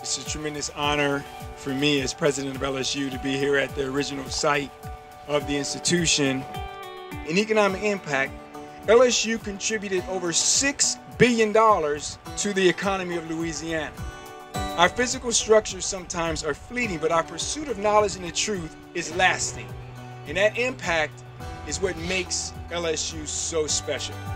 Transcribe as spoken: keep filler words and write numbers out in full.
It's a tremendous honor for me as president of L S U to be here at the original site of the institution. In economic impact, L S U contributed over six billion dollars to the economy of Louisiana. Our physical structures sometimes are fleeting, but our pursuit of knowledge and the truth is lasting. And that impact is what makes L S U so special.